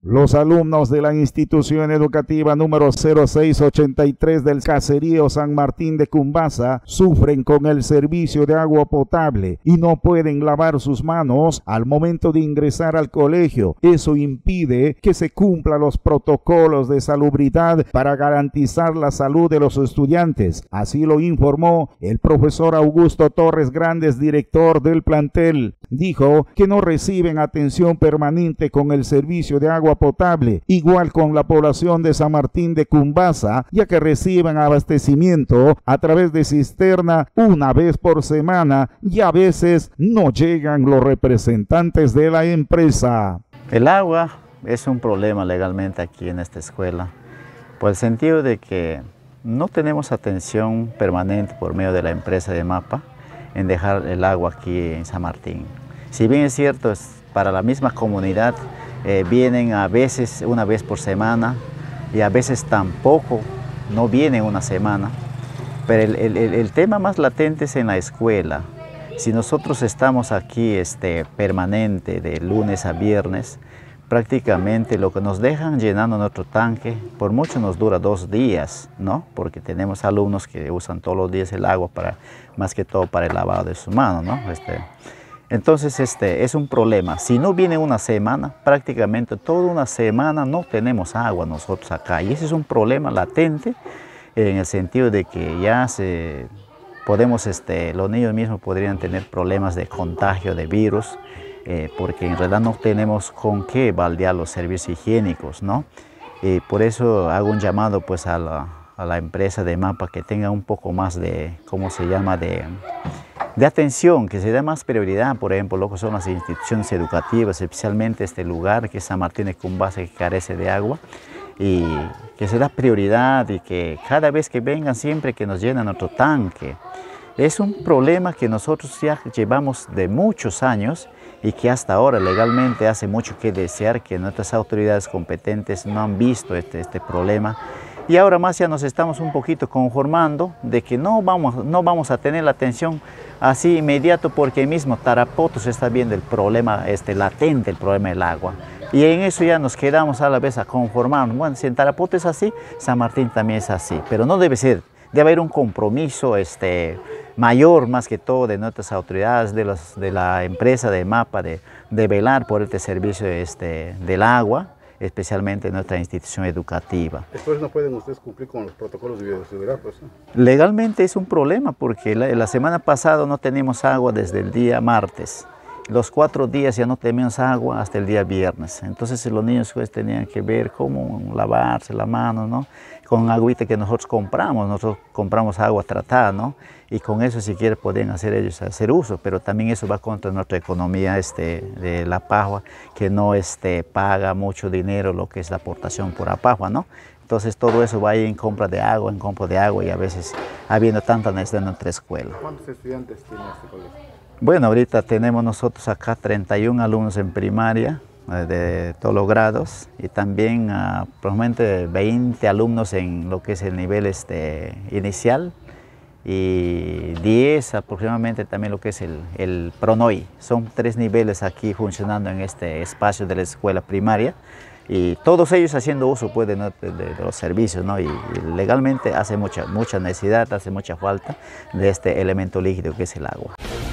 Los alumnos de la institución educativa número 0683 del caserío San Martín de Cumbasa sufren con el servicio de agua potable y no pueden lavar sus manos al momento de ingresar al colegio. Eso impide que se cumplan los protocolos de salubridad para garantizar la salud de los estudiantes. Así lo informó el profesor Augusto Torres Grandes, director del plantel. Dijo que no reciben atención permanente con el servicio de agua potable, igual con la población de San Martín de Cumbasa, ya que reciben abastecimiento a través de cisterna una vez por semana y a veces no llegan los representantes de la empresa. El agua es un problema legalmente aquí en esta escuela, por el sentido de que no tenemos atención permanente por medio de la empresa de MAPA en dejar el agua aquí en San Martín. Si bien es cierto, para la misma comunidad vienen a veces una vez por semana y a veces tampoco, no vienen una semana, pero el tema más latente es en la escuela. Si nosotros estamos aquí permanente de lunes a viernes, prácticamente lo que nos dejan llenando nuestro tanque, por mucho nos dura 2 días, ¿no? Porque tenemos alumnos que usan todos los días el agua más que todo para el lavado de sus manos, ¿no? Entonces es un problema. Si no viene una semana, prácticamente toda una semana no tenemos agua nosotros acá. Y ese es un problema latente en el sentido de que ya los niños mismos podrían tener problemas de contagio de virus, porque en realidad no tenemos con qué baldear los servicios higiénicos, ¿no? Por eso hago un llamado pues a la empresa de MAPA que tenga un poco más de, ¿cómo se llama?, de atención, que se dé más prioridad, por ejemplo, lo que son las instituciones educativas, especialmente este lugar que es San Martín de Cumbasa, que carece de agua, y que se da prioridad y que cada vez que vengan siempre que nos llenan nuestro tanque. Es un problema que nosotros ya llevamos de muchos años y que hasta ahora legalmente hace mucho que desear, que nuestras autoridades competentes no han visto este problema. Y ahora más ya nos estamos un poquito conformando de que no vamos a tener la atención así inmediato, porque mismo Tarapoto se está viendo el problema latente, el problema del agua. Y en eso ya nos quedamos a la vez a conformarnos. Bueno, si en Tarapoto es así, San Martín también es así, pero no debe ser. Debe haber un compromiso mayor más que todo de nuestras autoridades, de la empresa de MAPA, de velar por este servicio del agua, especialmente en nuestra institución educativa. Después no pueden ustedes cumplir con los protocolos de bioseguridad, pues, ¿no? Legalmente es un problema porque la semana pasada no teníamos agua desde el día martes. Los 4 días ya no teníamos agua hasta el día viernes. Entonces los niños pues tenían que ver cómo lavarse la mano, ¿no? Con agüita que nosotros compramos agua tratada, ¿no? Y con eso si quieren pueden hacer uso, pero también eso va contra nuestra economía de la Pajua, que no paga mucho dinero lo que es la aportación por APAJUA, ¿no? Entonces todo eso va ahí en compra de agua, y a veces habiendo tanta necesidad en nuestra escuela. ¿Cuántos estudiantes tiene este colegio? Bueno, ahorita tenemos nosotros acá 31 alumnos en primaria de todos los grados y también aproximadamente 20 alumnos en lo que es el nivel inicial y 10 aproximadamente también lo que es el PRONOI. Son 3 niveles aquí funcionando en este espacio de la escuela primaria y todos ellos haciendo uso pues, de los servicios, ¿no? Y legalmente hace mucha necesidad, hace mucha falta de este elemento líquido que es el agua.